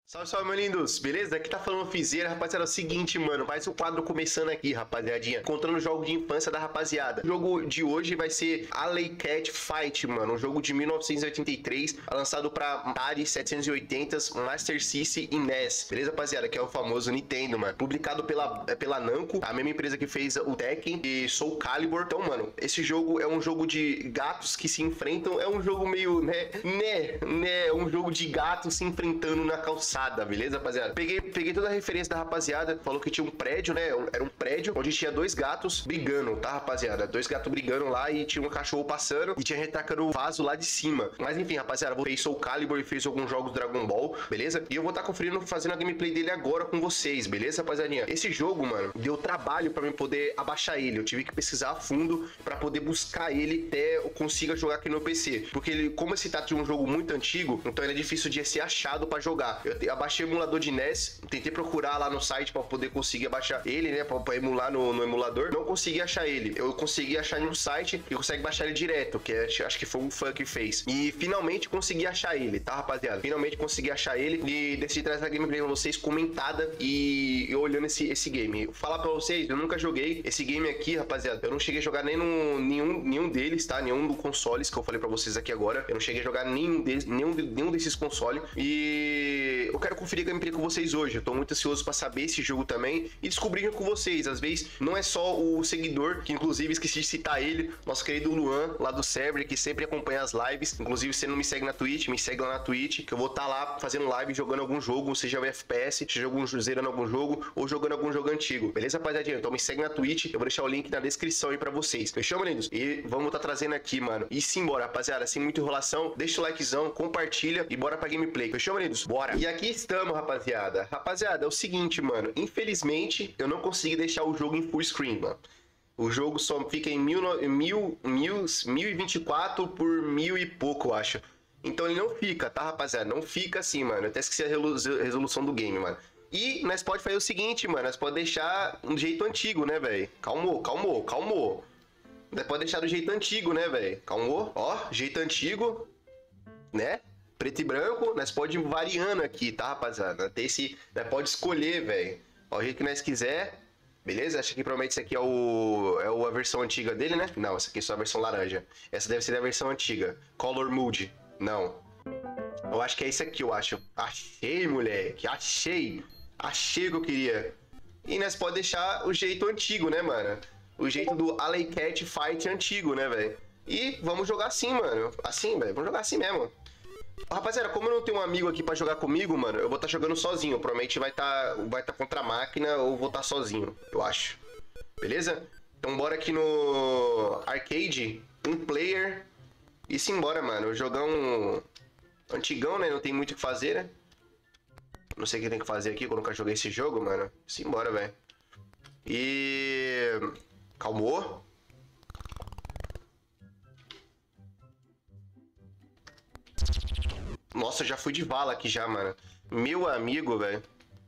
Salve, salve, meus lindos! Beleza? Aqui tá falando Fizeira, rapaziada. É o seguinte, mano. Mais um quadro começando aqui, rapaziadinha. Contando o jogo de infância da rapaziada. O jogo de hoje vai ser Alley Cat Fight, mano. Um jogo de 1983, lançado pra Atari 780, Master System e NES. Beleza, rapaziada? Que é o famoso Nintendo, mano. Publicado pela Namco, a mesma empresa que fez o Tekken e Soul Calibur. Então, mano, esse jogo é um jogo de gatos que se enfrentam. É um jogo meio, é um jogo de gatos se enfrentando na calçada. Beleza, rapaziada? Peguei toda a referência da rapaziada. Falou que tinha um prédio, né? Era um prédio onde tinha dois gatos brigando, tá, rapaziada? Dois gatos brigando lá e tinha um cachorro passando e tinha retacando o vaso lá de cima. Mas enfim, rapaziada, eu fez Soul Calibur e fez alguns jogos Dragon Ball, beleza? E eu vou estar conferindo, fazendo a gameplay dele agora com vocês, beleza, rapaziadinha? Esse jogo, mano, deu trabalho pra mim poder abaixar ele. Eu tive que pesquisar a fundo pra poder buscar ele até eu consiga jogar aqui no PC. Porque ele, como esse trata de um jogo muito antigo, então ele é difícil de ser achado pra jogar. Eu abaixei o emulador de NES, tentei procurar lá no site pra poder conseguir abaixar ele, né, pra emular no emulador, não consegui achar ele. Eu consegui achar ele no site e consegue baixar ele direto, que acho que foi um fã que fez. E finalmente consegui achar ele, tá, rapaziada? Finalmente consegui achar ele e decidi trazer a gameplay pra vocês comentada e olhando esse game. Vou falar pra vocês, eu nunca joguei esse game aqui, rapaziada. Eu não cheguei a jogar nem nenhum deles, tá? Nenhum dos consoles que eu falei pra vocês aqui agora. Eu não cheguei a jogar nenhum desses consoles. E eu quero conferir a gameplay com vocês hoje. Eu tô muito ansioso pra saber esse jogo também e descobrir com vocês. Às vezes não é só o seguidor, que inclusive esqueci de citar ele, nosso querido Luan, lá do server, que sempre acompanha as lives. Inclusive, se você não me segue na Twitch, me segue lá na Twitch, que eu vou estar lá fazendo live, jogando algum jogo, seja o FPS, seja zerando algum jogo ou jogando algum jogo antigo. Beleza, rapaziadinha? Então me segue na Twitch, eu vou deixar o link na descrição aí pra vocês. Fechou, meninos? E vamos estar trazendo aqui, mano. E simbora, rapaziada, sem muita enrolação, deixa o likezão, compartilha e bora pra gameplay. Fechou, meninos? Bora! E aqui estamos, rapaziada. Rapaziada, é o seguinte, mano. Infelizmente, eu não consegui deixar o jogo em full screen, mano. O jogo só fica em 1024 por 1000 e pouco, eu acho. Então ele não fica, tá, rapaziada? Não fica assim, mano. Eu até esqueci a resolução do game, mano. E nós pode fazer o seguinte, mano. Nós pode deixar um jeito antigo, né, velho? Calmou. Nós pode deixar do jeito antigo, né, velho? Calmou. Ó, jeito antigo, né? Preto e branco. Nós pode ir variando aqui, tá, rapaziada? Até esse... Nós pode escolher, velho. Ó, o jeito que nós quiser. Beleza? Acho que provavelmente esse aqui é a versão antiga dele, né? Não, essa aqui é só a versão laranja. Essa deve ser a versão antiga. Color Mood. Não. Eu acho que é esse aqui, eu acho. Achei, moleque. Achei. Achei o que eu queria. E nós podemos deixar o jeito antigo, né, mano? O jeito do Alley Cat Fight antigo, né, velho? E vamos jogar assim, mano. Assim, velho. Vamos jogar assim mesmo. Rapaziada, como eu não tenho um amigo aqui pra jogar comigo, mano, eu vou estar jogando sozinho. Provavelmente vai tá contra a máquina ou vou estar sozinho, eu acho. Beleza? Então bora aqui no arcade, um player e simbora, mano. Jogão antigão, né? Não tem muito o que fazer, né? Não sei o que tem que fazer aqui, que eu nunca joguei esse jogo, mano. Simbora, velho. E... Calmou. Nossa, já fui de vala aqui já, mano. Meu amigo, velho.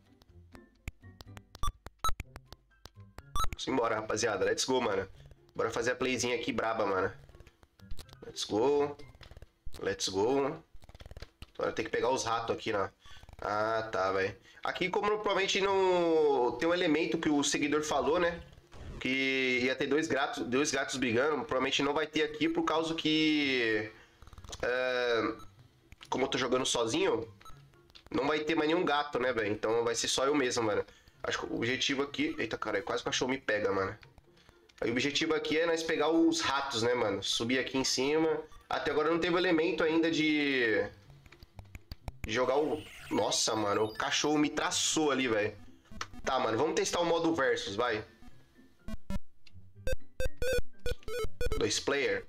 Simbora, rapaziada. Let's go, mano. Bora fazer a playzinha aqui braba, mano. Let's go. Let's go. Agora tem que pegar os ratos aqui, né? Ah, tá, velho. Aqui, como provavelmente não... Tem um elemento que o seguidor falou, né? Que ia ter dois gatos brigando. Provavelmente não vai ter aqui por causa que... Como eu tô jogando sozinho, não vai ter mais nenhum gato, né, velho? Então vai ser só eu mesmo, mano. Acho que o objetivo aqui... Eita, cara, quase o cachorro me pega, mano. Aí o objetivo aqui é nós pegar os ratos, né, mano? Subir aqui em cima. Até agora não teve o elemento ainda de jogar o... Nossa, mano, o cachorro me traçou ali, velho. Tá, mano, vamos testar o modo versus, vai. 2 player.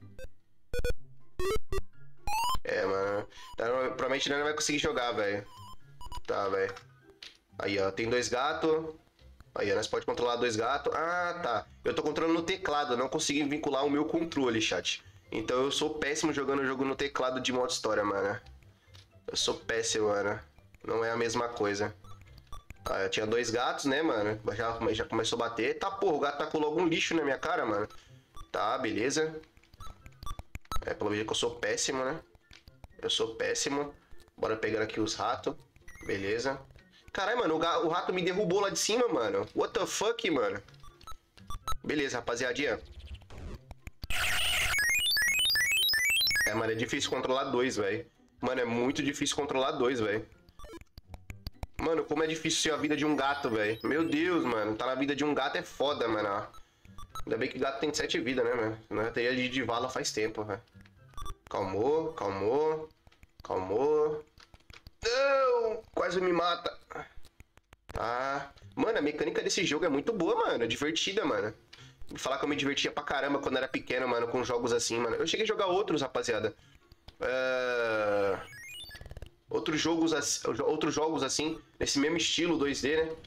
É, mano. Provavelmente não vai conseguir jogar, velho. Tá, velho. Aí, ó. Tem 2 gatos. Aí, ó. Nós podemos controlar 2 gatos. Ah, tá. Eu tô controlando no teclado. Eu não consegui vincular o meu controle, chat. Então eu sou péssimo jogando o jogo no teclado de modo história, mano. Eu sou péssimo, mano. Não é a mesma coisa. Ah, eu tinha 2 gatos, né, mano? Já começou a bater. Tá, porra. O gato tacou logo um lixo na minha cara, mano. Tá, beleza. Pelo jeito que eu sou péssimo, né? Eu sou péssimo. Bora pegar aqui os ratos. Beleza. Caralho, mano, o rato me derrubou lá de cima, mano. What the fuck, mano? Beleza, rapaziadinha. É, mano, é difícil controlar dois, velho. Mano, é muito difícil controlar dois, velho. Mano, como é difícil ser a vida de um gato, velho. Meu Deus, mano. Tá na vida de um gato é foda, mano. Ó. Ainda bem que gato tem 7 vidas, né, mano? Nós teria de vala faz tempo, velho. Calmou, calmou. Calmou. Não! Quase me mata. Tá. Mano, a mecânica desse jogo é muito boa, mano. É divertida, mano. Vou falar que eu me divertia pra caramba quando era pequeno, mano, com jogos assim, mano. Eu cheguei a jogar outros, rapaziada. Outros jogos assim, nesse mesmo estilo 2D, né?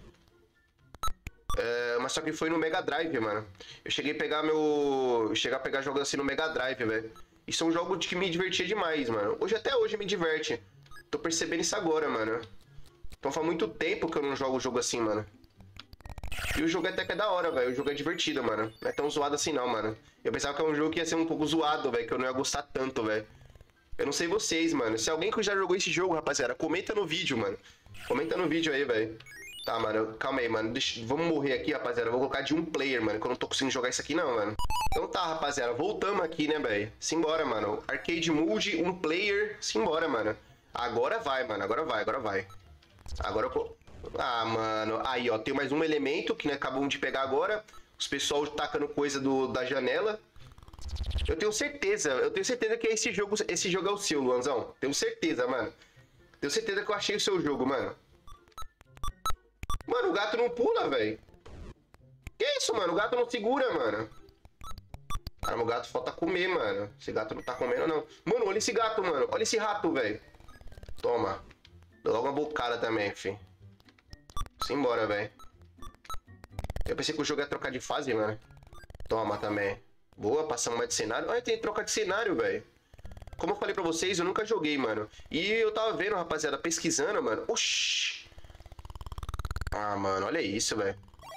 Mas só que foi no Mega Drive, mano. Eu cheguei a pegar jogos assim no Mega Drive, velho. E são jogos que me divertia demais, mano. Até hoje me diverte. Tô percebendo isso agora, mano. Então faz muito tempo que eu não jogo jogo assim, mano. E o jogo até que é da hora, velho. O jogo é divertido, mano. Não é tão zoado assim, não, mano. Eu pensava que é um jogo que ia ser um pouco zoado, velho. Que eu não ia gostar tanto, velho. Eu não sei vocês, mano. Se alguém que já jogou esse jogo, rapaziada, comenta no vídeo, mano. Comenta no vídeo aí, velho. Tá, mano. Calma aí, mano. Vamos morrer aqui, rapaziada. Eu vou colocar de um player, mano. Que eu não tô conseguindo jogar isso aqui, não, mano. Então tá, rapaziada. Voltamos aqui, né, velho? Simbora, mano. Arcade Mode, um player. Simbora, mano. Agora vai, mano. Agora vai, agora vai. Agora eu... Ah, mano. Aí, ó. Tem mais um elemento que nós acabamos de pegar agora. Os pessoal tacando coisa da janela. Eu tenho certeza que esse jogo é o seu, Luanzão. Tenho certeza, mano. Tenho certeza que eu achei o seu jogo, mano. Mano, o gato não pula, velho. Que isso, mano? O gato não segura, mano. Caramba, o gato falta comer, mano. Esse gato não tá comendo, não. Mano, olha esse gato, mano. Olha esse rato, velho. Toma. Dou logo uma bocada também, fi. Simbora, velho. Eu pensei que o jogo ia trocar de fase, mano. Toma também. Boa, passamos mais de cenário. Olha, tem troca de cenário, velho. Como eu falei pra vocês, eu nunca joguei, mano. E eu tava vendo, rapaziada, pesquisando, mano. Oxi. Ah, mano, olha isso, velho.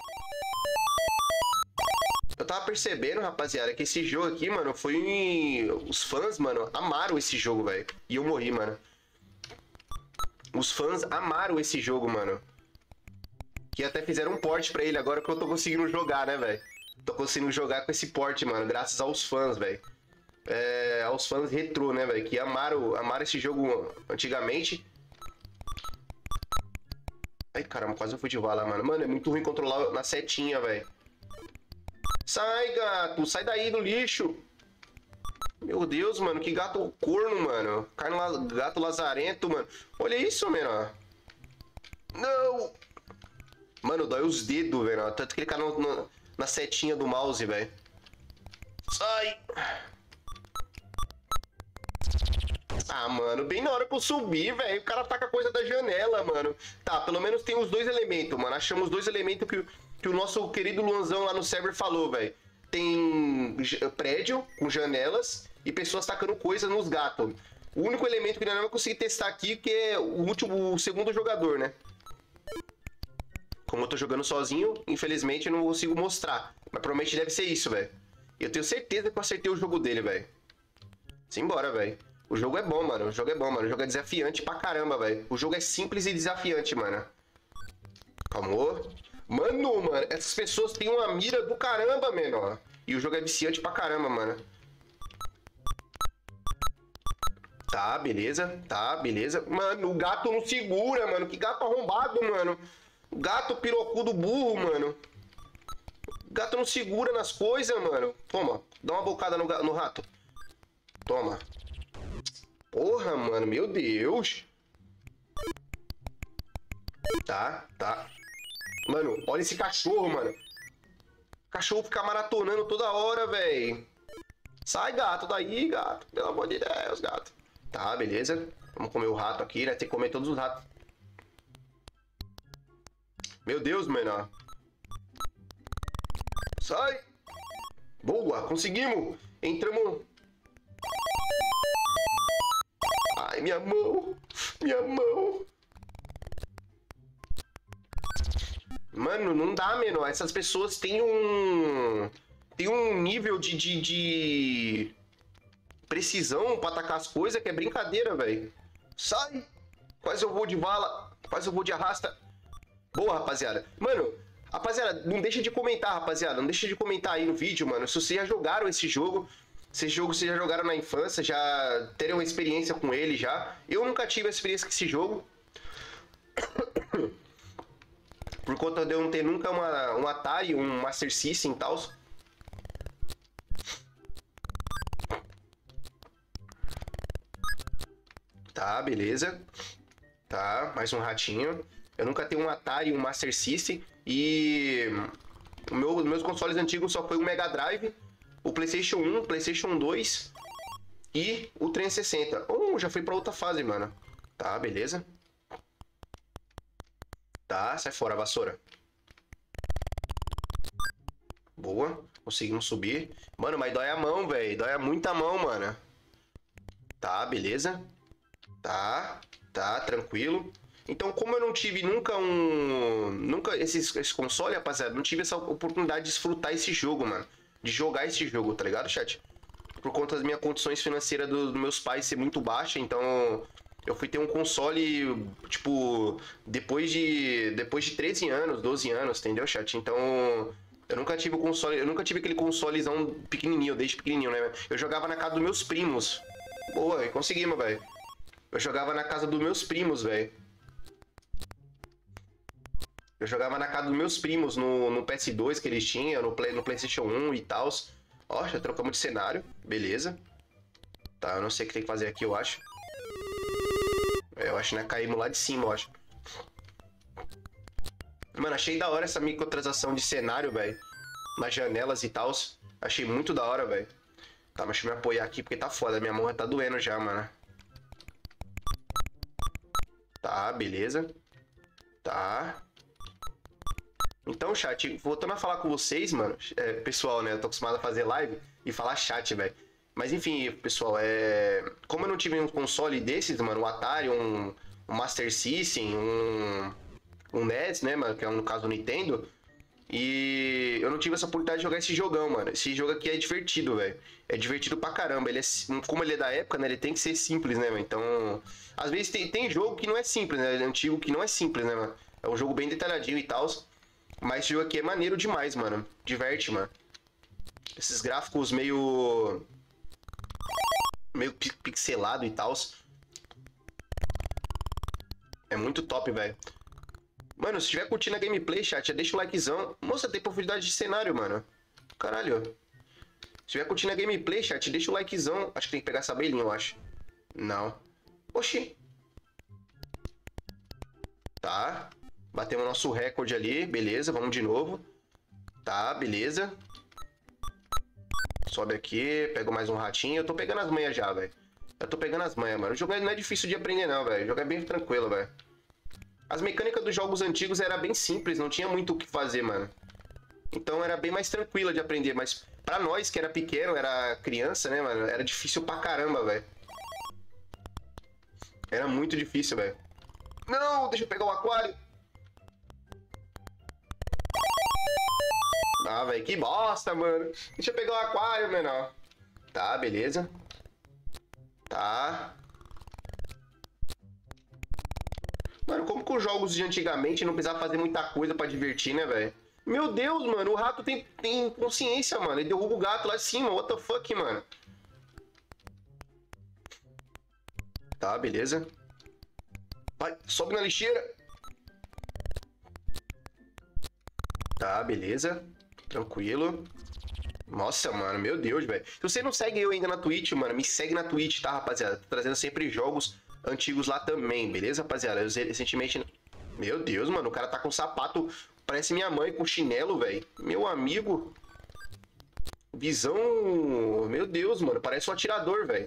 Eu tava percebendo, rapaziada, que esse jogo aqui, mano, foi... Os fãs, mano, amaram esse jogo, velho. E eu morri, mano. Os fãs amaram esse jogo, mano. Que até fizeram um port pra ele agora que eu tô conseguindo jogar, né, velho? Tô conseguindo jogar com esse port, mano, graças aos fãs, velho. Aos fãs retrô, né, velho? Que amaram esse jogo antigamente. Ai, caramba, quase eu fui de vala, mano. Mano, é muito ruim controlar na setinha, velho. Sai, gato! Sai daí do lixo! Meu Deus, mano, que gato corno, mano. Gato lazarento, mano. Olha isso, mano. Não! Mano, dói os dedos, velho. Tanto clicar na setinha do mouse, velho. Sai! Ah, mano, bem na hora que eu subir, velho, o cara taca coisa da janela, mano. Tá, pelo menos tem os dois elementos, mano. Achamos os dois elementos que o nosso querido Luanzão lá no server falou, velho. Tem prédio com janelas e pessoas tacando coisas nos gatos. O único elemento que nós não vamos conseguir testar aqui, que é o segundo jogador, né? Como eu tô jogando sozinho, infelizmente eu não consigo mostrar. Mas provavelmente deve ser isso, velho. Eu tenho certeza que eu acertei o jogo dele, velho. Simbora, velho. O jogo é bom, mano. O jogo é bom, mano. O jogo é desafiante pra caramba, velho. O jogo é simples e desafiante, mano. Calmou. Mano, essas pessoas têm uma mira do caramba, mano. E o jogo é viciante pra caramba, mano. Tá, beleza. Tá, beleza. Mano, o gato não segura, mano. Que gato arrombado, mano. Gato pirocudo burro, mano. O gato não segura nas coisas, mano. Toma. Dá uma bocada no rato. Toma. Porra, mano. Meu Deus. Tá, tá. Mano, olha esse cachorro, mano. O cachorro fica maratonando toda hora, velho. Sai, gato, daí, gato. Pelo amor de Deus, gato. Tá, beleza. Vamos comer o rato aqui, né? Tem que comer todos os ratos. Meu Deus, mano. Sai. Boa, conseguimos. Entramos. Ai, minha mão. Minha mão. Mano, não dá, menor. Essas pessoas têm um nível de precisão pra atacar as coisas que é brincadeira, velho. Sai! Quase eu vou de vala. Faz o voo de arrasta. Boa, rapaziada. Mano, rapaziada, não deixa de comentar, rapaziada. Não deixa de comentar aí no vídeo, mano. Se vocês já jogaram esse jogo. Se esse jogo vocês já jogaram na infância, já terem uma experiência com ele já. Eu nunca tive a experiência com esse jogo. Por conta de eu não ter nunca um Atari, um Master System e tal. Tá, beleza. Tá, mais um ratinho. Eu nunca tenho um Atari, um Master System. E meus consoles antigos só foi o Mega Drive, o PlayStation 1, PlayStation 2 e o 360. Já fui pra outra fase, mano. Tá, beleza. Tá, sai fora, vassoura. Boa, conseguimos subir. Mano, mas dói a mão, velho. Dói muita a mão, mano. Tá, beleza. Tá, tranquilo. Então, como eu não tive nunca esse console, rapaziada, não tive essa oportunidade de desfrutar esse jogo, mano. De jogar esse jogo, tá ligado, chat? Por conta das minhas condições financeiras dos meus pais ser muito baixa, então eu fui ter um console, tipo, depois de 13 anos, 12 anos, entendeu, chat? Então, eu nunca tive o console, eu nunca tive aquele consolezão pequenininho, desde pequenininho, né? Eu jogava na casa dos meus primos. Boa, conseguimos, velho. Eu jogava na casa dos meus primos, velho. Eu jogava na casa dos meus primos, no PS2 que eles tinham, no PlayStation 1 e tal. Ó, já trocamos de cenário. Beleza. Tá, eu não sei o que tem que fazer aqui, eu acho. Eu acho que nós caímos lá de cima, eu acho. Mano, achei da hora essa microtransação de cenário, velho. Nas janelas e tal. Achei muito da hora, velho. Tá, mas deixa eu me apoiar aqui porque tá foda. Minha mão já tá doendo já, mano. Tá, beleza. Tá. Então, chat, voltando a falar com vocês, mano. Pessoal, né? Eu tô acostumado a fazer live e falar chat, velho. Mas enfim, pessoal, como eu não tive um console desses, mano, um Atari, um Master System, um NES, né, mano, que é no caso o Nintendo. E eu não tive essa oportunidade de jogar esse jogão, mano. Esse jogo aqui é divertido, velho. É divertido pra caramba. Como ele é da época, né, ele tem que ser simples, né, mano? Então, às vezes tem jogo que não é simples, né? É antigo que não é simples, né, mano? É um jogo bem detalhadinho e tal. Mas esse jogo aqui é maneiro demais, mano. Diverte, mano. Esses gráficos meio pixelado e tal. É muito top, velho. Mano, se estiver curtindo a gameplay, chat, já deixa o likezão. Moça, tem profundidade de cenário, mano. Caralho. Se estiver curtindo a gameplay, chat, deixa o likezão. Acho que tem que pegar essa abelhinha, eu acho. Não. Oxi. Tá. Batemos nosso recorde ali. Beleza, vamos de novo. Tá, beleza. Sobe aqui, pego mais um ratinho. Eu tô pegando as manhas já, velho. Eu tô pegando as manhas, mano. O jogo não é difícil de aprender, não, velho. O jogo é bem tranquilo, velho. As mecânicas dos jogos antigos era bem simples, não tinha muito o que fazer, mano. Então era bem mais tranquila de aprender. Mas pra nós, que era pequeno, era criança, né, mano? Era difícil pra caramba, velho. Era muito difícil, velho. Não, deixa eu pegar o aquário. Ah, velho, que bosta, mano. Deixa eu pegar o aquário, menor. Tá, beleza. Tá. Mano, como que os jogos de antigamente não precisava fazer muita coisa pra divertir, né, velho? Meu Deus, mano, o rato tem consciência, mano. Ele derruba o gato lá de cima. What the fuck, mano? Tá, beleza. Vai, sobe na lixeira. Tá, beleza. Tranquilo. Nossa, mano, meu Deus, velho. Se você não segue eu ainda na Twitch, mano, me segue na Twitch, tá, rapaziada? Tô trazendo sempre jogos antigos lá também, beleza, rapaziada? Eu recentemente... Meu Deus, mano, o cara tá com sapato... Parece minha mãe com chinelo, velho. Meu amigo. Visão... Meu Deus, mano, parece um atirador, velho.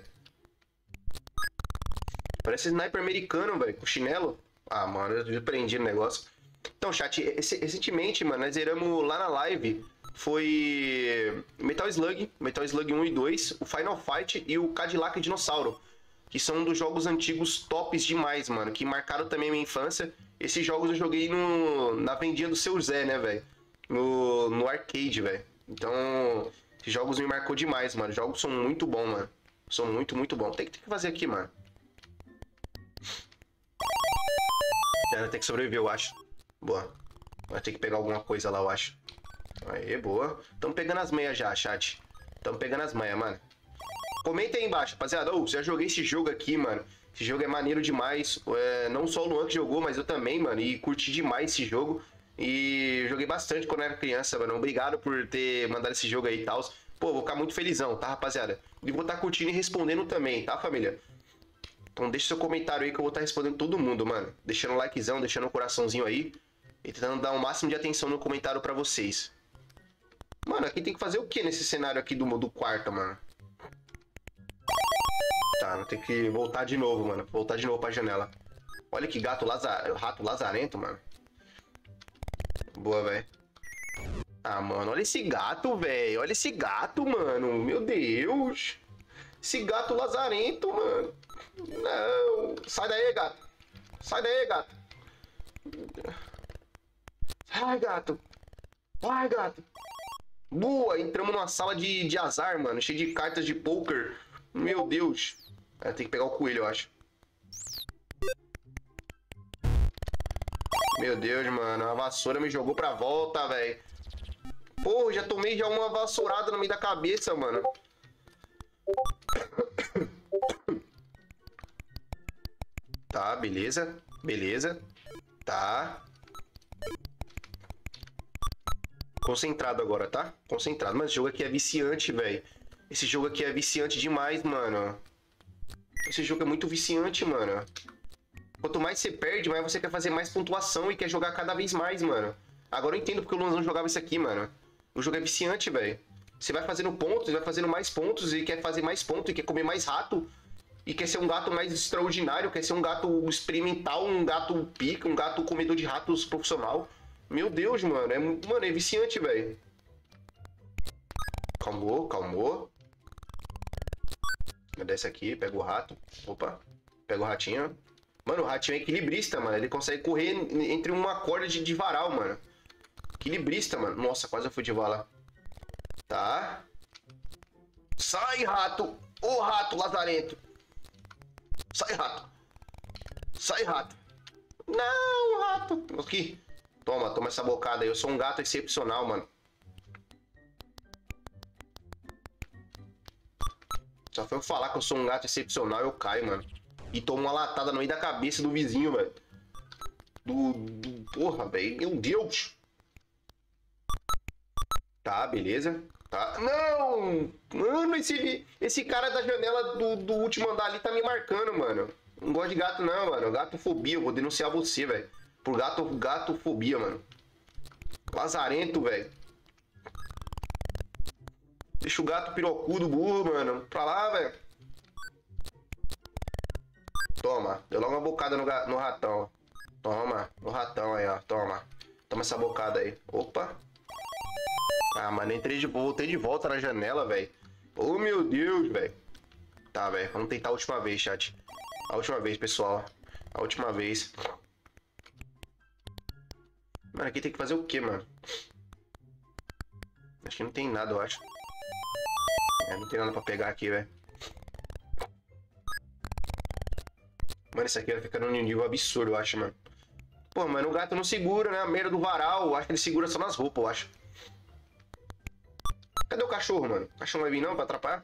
Parece sniper americano, velho, com chinelo. Ah, mano, eu prendi no negócio. Então, chat, recentemente, mano, nós zeramos lá na live... Foi Metal Slug 1 e 2, o Final Fight e o Cadillac Dinossauro. Que são um dos jogos antigos tops demais, mano. Que marcaram também a minha infância. Esses jogos eu joguei na vendinha do Seu Zé, né, velho? No arcade, velho. Então, esses jogos me marcou demais, mano. Os jogos são muito bons, mano. São muito, muito bons. Tem que fazer aqui, mano. Vai ter que sobreviver, eu acho. Boa. Vai ter que pegar alguma coisa lá, eu acho. Aê, boa. Tamo pegando as meias já, chat. Tamo pegando as meias, mano. Comenta aí embaixo, rapaziada. Já joguei esse jogo aqui, mano. Esse jogo é maneiro demais. Não só o Luan que jogou, mas eu também, mano. E curti demais esse jogo. E joguei bastante quando eu era criança, mano. Obrigado por ter mandado esse jogo aí e tal. Pô, vou ficar muito felizão, tá, rapaziada? E vou estar curtindo e respondendo também, tá, família? Então deixa seu comentário aí que eu vou estar respondendo todo mundo, mano. Deixando um likezão, deixando um coraçãozinho aí. E tentando dar o máximo de atenção no comentário pra vocês. Mano, aqui tem que fazer o que nesse cenário aqui do quarto, mano? Tá, vou ter que voltar de novo, mano. Voltar de novo pra janela. Olha que rato lazarento, mano. Boa, velho. Ah, mano, olha esse gato, velho. Olha esse gato, mano. Meu Deus. Esse gato lazarento, mano. Não. Sai daí, gato. Sai daí, gato. Sai, gato. Vai, gato. Boa, entramos numa sala de azar, mano. Cheio de cartas de poker. Meu Deus. Tem que pegar o coelho, eu acho. Meu Deus, mano. A vassoura me jogou pra volta, velho. Pô, já tomei uma vassourada no meio da cabeça, mano. Tá, beleza. Beleza. Tá. Concentrado agora, tá? Concentrado. Mas esse jogo aqui é viciante, velho. Esse jogo aqui é viciante demais, mano. Esse jogo é muito viciante, mano. Quanto mais você perde, mais você quer fazer mais pontuação e quer jogar cada vez mais, mano. Agora eu entendo porque o Luanzão jogava isso aqui, mano. O jogo é viciante, velho. Você vai fazendo pontos, vai fazendo mais pontos e quer fazer mais pontos e quer comer mais rato. E quer ser um gato mais extraordinário, quer ser um gato experimental, um gato pica, um gato comedor de ratos profissional. Meu Deus, mano. Mano, é viciante, velho. Calmou, calmou. Desce aqui, pega o rato. Opa. Pega o ratinho. Mano, o ratinho é equilibrista, mano. Ele consegue correr entre uma corda de varal, mano. Equilibrista, mano. Nossa, quase eu fui de vala. Tá. Sai, rato. Ô, rato lazarento. Sai, rato. Sai, rato. Não, rato. Aqui. Toma essa bocada aí. Eu sou um gato excepcional, mano. Só foi eu falar que eu sou um gato excepcional, eu caio, mano. E tomo uma latada no meio da cabeça do vizinho, velho. Porra, velho. Meu Deus. Tá, beleza. Tá. Não! Mano, esse cara da janela do último andar ali tá me marcando, mano. Não gosto de gato, não, mano. Gatofobia. Eu vou denunciar você, velho. Por gatofobia, mano. Lazarento, velho. Deixa o gato pirocudo burro, mano. Pra lá, velho. Toma. Deu logo uma bocada no ratão. Toma. No ratão aí, ó. Toma. Toma essa bocada aí. Opa. Ah, mano. Voltei de volta na janela, velho. Oh, meu Deus, velho. Tá, velho. Vamos tentar a última vez, chat. A última vez, pessoal. A última vez. Mano, aqui tem que fazer o quê, mano? Acho que não tem nada, eu acho. Não tem nada pra pegar aqui, velho. Mano, isso aqui vai ficar num nível absurdo, eu acho, mano. Pô, mano, o gato não segura, né? A merda do varal. Eu acho que ele segura só nas roupas, eu acho. Cadê o cachorro, mano? O cachorro não vai vir não pra atrapalhar?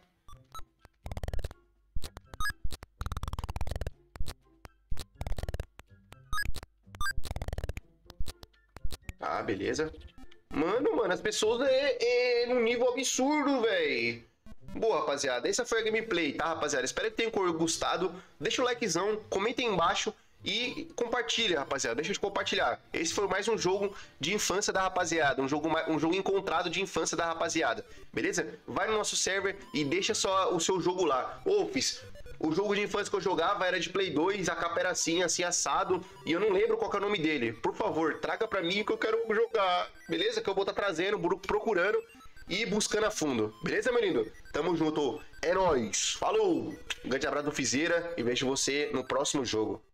Tá, beleza. Mano, as pessoas num nível absurdo, velho. Boa, rapaziada. Essa foi a gameplay, tá, rapaziada? Espero que tenham gostado. Deixa o likezão, comenta aí embaixo e compartilha, rapaziada. Deixa de compartilhar. Esse foi mais um jogo de infância da rapaziada. Um jogo encontrado de infância da rapaziada. Beleza? Vai no nosso server e deixa só o seu jogo lá. Ofis. O jogo de infância que eu jogava era de Play 2, a capa era assim assado, e eu não lembro qual que é o nome dele. Por favor, traga pra mim que eu quero jogar, beleza? Que eu vou estar trazendo, procurando e buscando a fundo. Beleza, meu lindo? Tamo junto. É nóis. Falou! Um grande abraço do Fizeira e vejo você no próximo jogo.